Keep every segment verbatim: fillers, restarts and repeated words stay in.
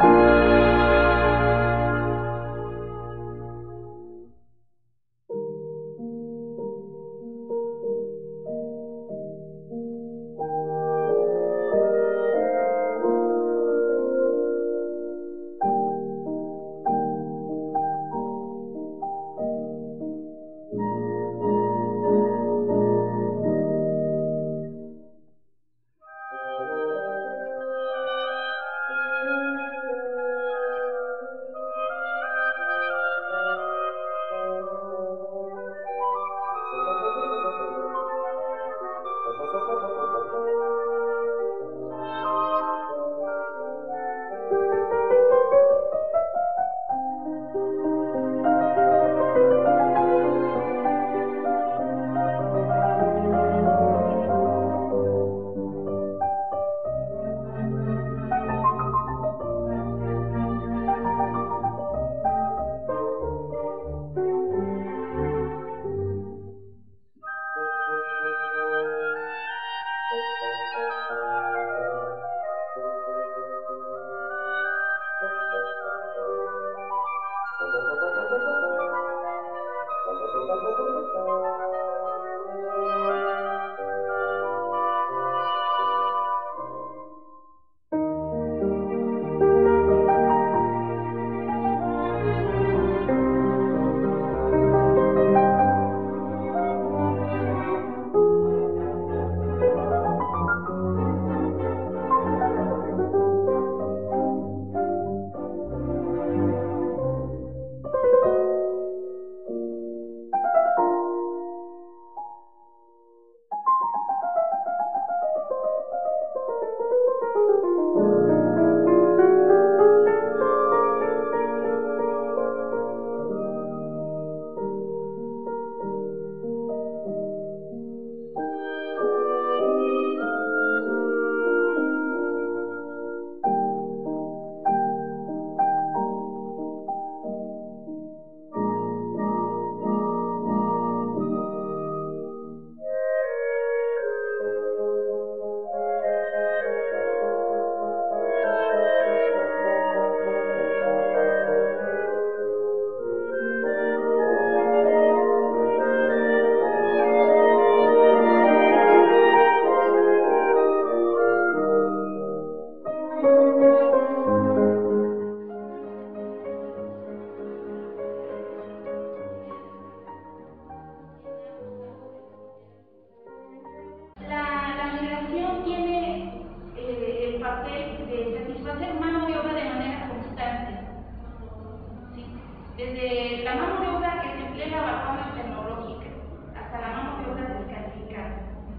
Desde la mano de obra que se emplea bajo normas tecnológicas hasta la mano de obra descalificada.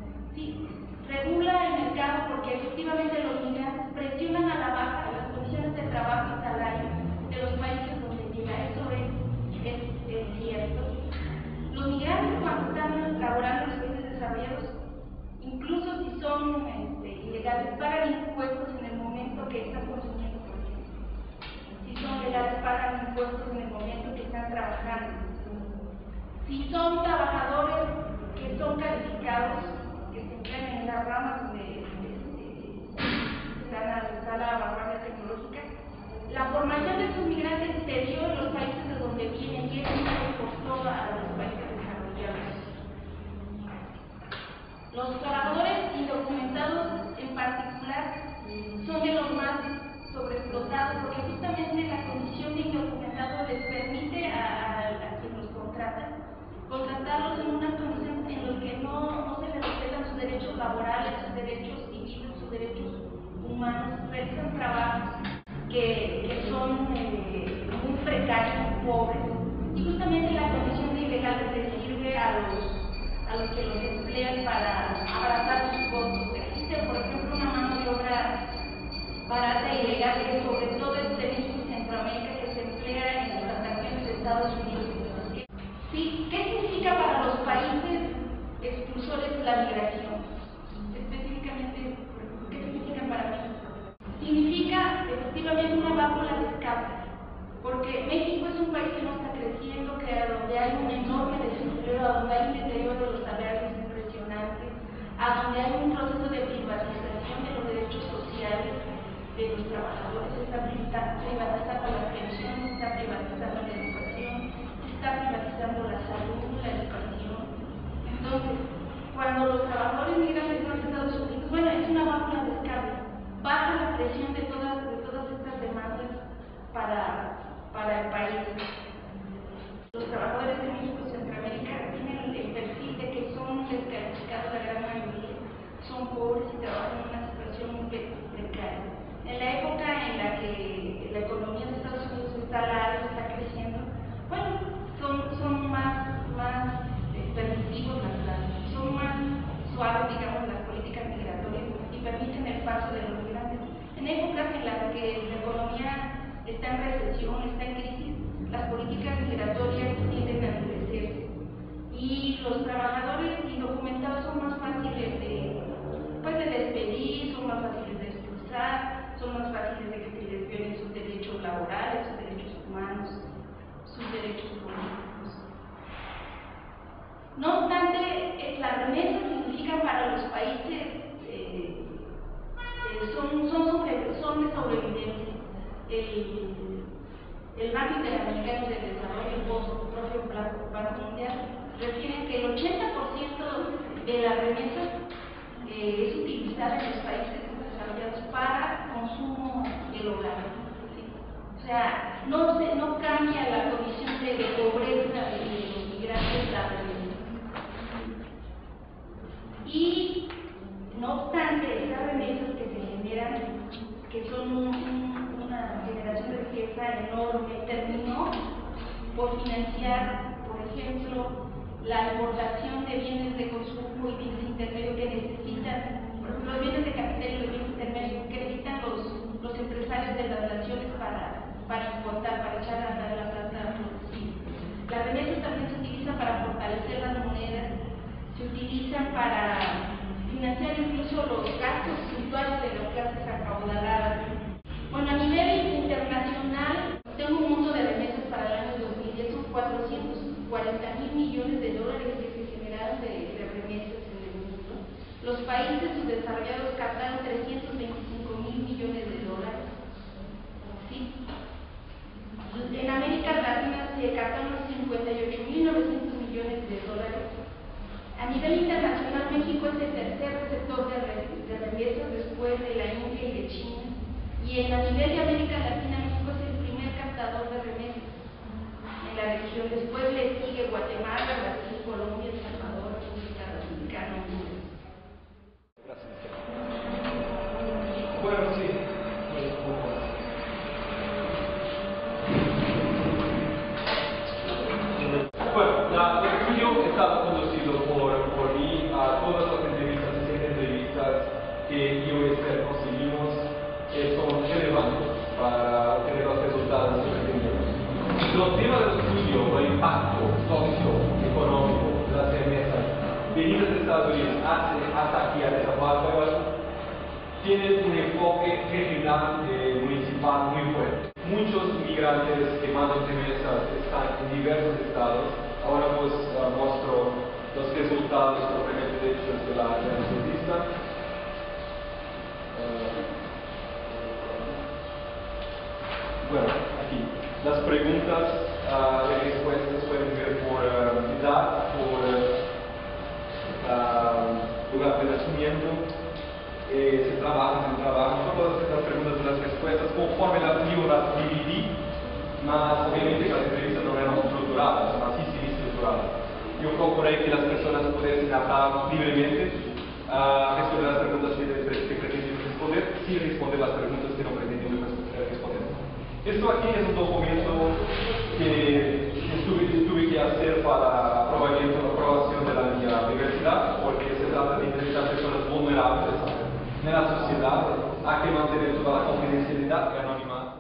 Sí, regula el mercado porque efectivamente los migrantes presionan a la baja las condiciones de trabajo y salario de los países donde llega. Eso es, es, es cierto. Los migrantes, cuando están laborando en los países desarrollados, incluso si son este, ilegales, pagan impuestos en el momento que están consumiendo. Si son legales, pagan impuestos en el momento que están trabajando. Si son trabajadores que son calificados, que se emplean en las ramas donde están a, está la vanguardia tecnológica, la formación de estos migrantes se dio en los países de donde vienen y es muy costosa a los países desarrollados. Los trabajadores indocumentados en particular son de los más sobreexplotados porque justamente la condición de indocumentado les permite a, a, a quienes los contratan contratarlos en unas condiciones en las que no, no se les respetan sus derechos laborales, sus derechos civiles, sus derechos humanos, realizan trabajos que, que son eh, muy precarios, muy pobres, y justamente la condición de ilegal les sirve a los, a los que los emplean para abrazar sus costos. Existe, por ejemplo, una mano de obra barata e ilegal que sobre todo es de México y Centroamérica, que se emplea en las transacciones de Estados Unidos. ¿Sí? ¿Qué significa para los países expulsores la migración? Específicamente, ¿qué significa para México? Significa efectivamente una válvula de escape, porque México es un país que no está creciendo, que a donde hay un enorme desempleo, a donde hay un deterioro de los salarios impresionante, a donde hay un proceso de privatización de los derechos sociales de los trabajadores, esta está privatizando la pensión, se está privatizando la educación, se está privatizando la salud, la educación. Entonces, cuando los trabajadores migran de Estados Unidos, bueno, es una válvula de escape, baja la presión de todas, de todas estas demandas para, para el país. Los trabajadores de México y Centroamérica tienen el perfil de que son descalificados, la gran mayoría, son pobres y trabajan en una situación muy precaria. En la época en la que la economía de Estados Unidos está a la alza, está creciendo, bueno, son, son más, más eh, permisivos, las, las, son más suaves, digamos, las políticas migratorias y permiten el paso de los migrantes. En épocas en las que la economía está en recesión, está en crisis, las políticas migratorias tienden a endurecerse y los trabajadores indocumentados son más fáciles de, pues, de despedir, son más fáciles de expulsar, son más fáciles de que se les violen sus derechos laborales, sus derechos humanos, sus derechos políticos. No obstante, eh, las remesas significan para los países, eh, eh, son, son, sobre, son de sobrevivencia. El, el Banco Interamericano de Desarrollo, el propio Banco Mundial, refieren que el ochenta por ciento de las remesas eh, es utilizada en los países desarrollados para consumo del hogar. ¿Sí? O sea, no, se, no cambia la condición de, de pobreza de los migrantes la remesa. Y no obstante, esas remesas que se generan, que son un, un, una generación de riqueza enorme, terminó por financiar, por ejemplo, la importación de bienes de consumo y bienes intermedios que necesitan, por ejemplo, los bienes de capital y los bienes intermedios que necesitan los, los empresarios de las naciones para, para importar, para echar a andar la plata productiva. Las remesas también se utilizan para fortalecer las monedas, se utilizan para financiar incluso los gastos puntuales de las clases acaudaladas. Bueno, a nivel internacional, tengo un monto de remesas para el año dos mil diez, son cuatrocientos cuarenta mil millones de dólares que se generaron de, de remesas en el mundo. Los países subdesarrollados captaron trescientos veinticinco mil millones de dólares. ¿Sí? En América Latina se captaron cincuenta y ocho mil novecientos millones de dólares. A nivel internacional, México es el tercer receptor de, de remesas después de la India y de China. Y en, a nivel de América Latina, México es el primer captador de remesas en la región. Después le sigue Guatemala, Brasil, Colombia, El Salvador, República Dominicana, Honduras. Bueno, sí. Bueno, la, el estudio está conducido por, por mí a todas las entrevistas y entrevistas que yo y Esther conseguimos que son relevantes para obtener los resultados que pretendemos. Los temas del estudio, el impacto socioeconómico de las remesas venidas de Estados Unidos hasta aquí a Nezahualcoyotl tienen un enfoque regional eh, municipal muy fuerte. Muchos migrantes que mandan remesas están en diversos estados. Ahora pues uh, muestro los resultados propiamente hechos de la entrevista. Uh, bueno, aquí. Las preguntas uh, y respuestas pueden ver por uh, edad, por uh, lugar de nacimiento. Eh, se trabaja, se trabaja, todas estas preguntas y las respuestas conforme las yo las dividí, más obviamente que las entrevistas no eran estructuradas, más sí sí estructuradas. Yo procuré que las personas pudiesen hablar libremente, uh, responder las preguntas que, que pretendían responder, sin responder las preguntas que no pretendían responder. Esto aquí es un documento que estuve, tuve que hacer para aprobamiento, aprobación de la, de la universidad, porque se trata de entrevistar personas vulnerables en la sociedad, hay que mantener toda la confidencialidad y anonimato.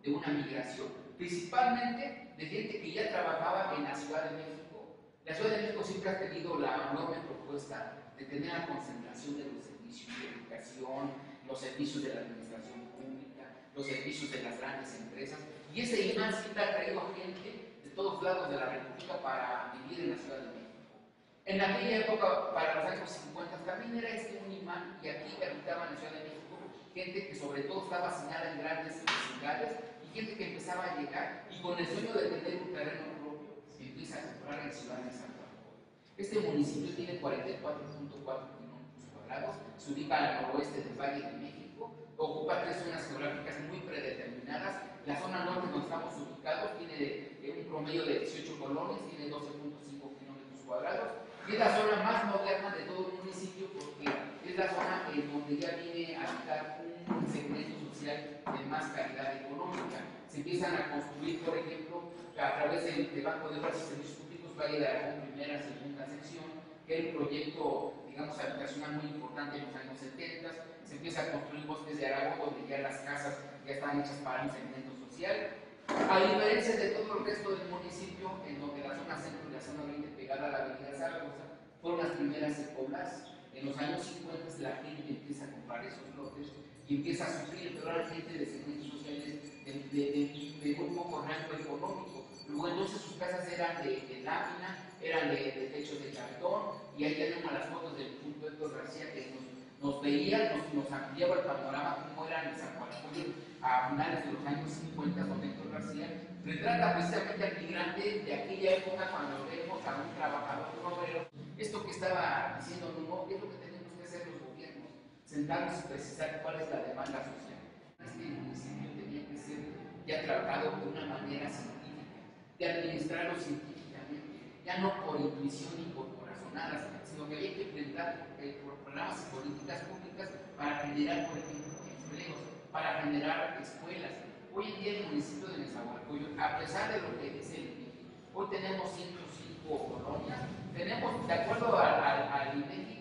de una migración, principalmente de gente que ya trabajaba en la Ciudad de México. La Ciudad de México siempre ha tenido la enorme propuesta de tener la concentración de los servicios de educación, los servicios de la administración pública, los servicios de las grandes empresas, y ese imán siempre ha traído a gente de todos lados de la República para vivir en la Ciudad de México. En aquella época, para los años cincuenta, también era este un imán, y aquí habitaba en la Ciudad de México gente que sobre todo estaba asignada en grandes vecindarios, y gente que empezaba a llegar y con el sueño de tener un terreno propio empieza a comprar en Ciudad de Nezahualcoyotl. Este municipio tiene cuarenta y cuatro punto cuatro kilómetros cuadrados, se ubica al noroeste del Valle de México, ocupa tres zonas geográficas muy predeterminadas. La zona norte donde estamos ubicados tiene un promedio de dieciocho colonias, tiene doce punto cinco kilómetros cuadrados, y es la zona más moderna de todo el municipio porque es la zona en donde ya viene a habitar un segmento social de más calidad económica. Se empiezan a construir, por ejemplo, a través del, del Banco de Obras y Servicios Públicos, Valle de Aragón, primera, segunda sección, que era un proyecto, digamos, habitacional muy importante en los años setenta. Se empieza a construir bosques de Aragón, donde ya las casas ya están hechas para un segmento social. A diferencia de todo el resto del municipio, en donde la zona centro y la zona oriente pegada a la avenida Zaragoza fueron las primeras en poblarse. En los años cincuenta la gente empieza a comprar esos lotes y empieza a sufrir, pero ahora gente de segmentos sociales de, de, de, de muy poco rango económico. Luego entonces sus casas eran de, de lámina, eran de, de techos de cartón, y ahí tenemos las fotos del punto Héctor García que nos, nos veía, nos, nos ampliaba el panorama como era Nezahualcoyotl a finales de los años cincuenta, donde Héctor García retrata precisamente al migrante de aquella época cuando vemos a un trabajador obrero. Esto que estaba diciendo, no, ¿qué es lo que tenemos que hacer los gobiernos? Sentarnos y precisar cuál es la demanda social. Este municipio tenía que ser ya tratado de una manera científica, de administrarlo científicamente, ya no por intuición ni por corazonadas, sino que había que implementar eh, programas y políticas públicas para generar, por ejemplo, empleos, para generar escuelas. Hoy en día el municipio de Nezahualcoyotl, a pesar de lo que dice el I N E G I, hoy tenemos ciento cinco colonias, tenemos, de acuerdo al, al, al I N E G I,